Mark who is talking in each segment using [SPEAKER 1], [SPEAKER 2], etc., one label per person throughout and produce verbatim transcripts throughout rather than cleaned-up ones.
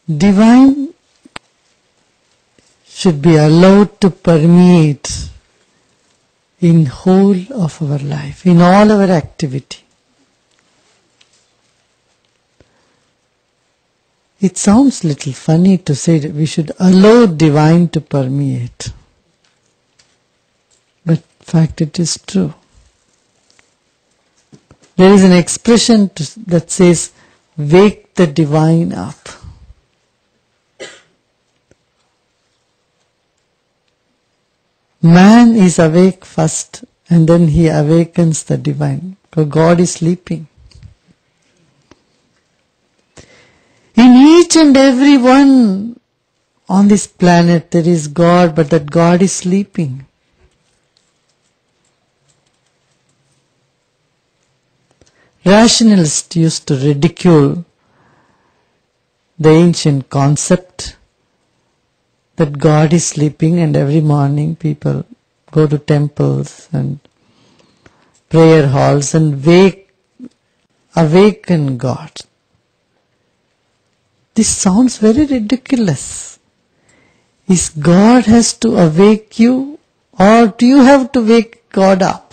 [SPEAKER 1] Divine should be allowed to permeate in whole of our life, in all our activity. It sounds little funny to say that we should allow divine to permeate. But in fact it is true. There is an expression to, that says, wake the divine up. Man is awake first and then he awakens the divine, because God is sleeping. In each and every one on this planet there is God, but that God is sleeping. Rationalists used to ridicule the ancient concept that God is sleeping, and every morning people go to temples and prayer halls and wake, awaken God. This sounds very ridiculous. Is God has to awake you, or do you have to wake God up?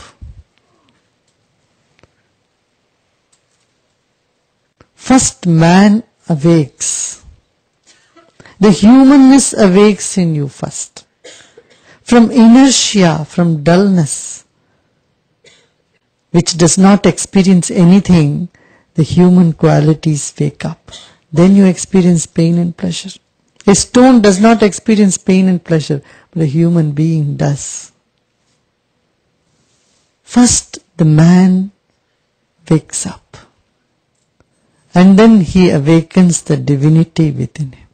[SPEAKER 1] First man awakes. The humanness awakes in you first. From inertia, from dullness, which does not experience anything, the human qualities wake up. Then you experience pain and pleasure. A stone does not experience pain and pleasure, but a human being does. First, the man wakes up. And then he awakens the divinity within him.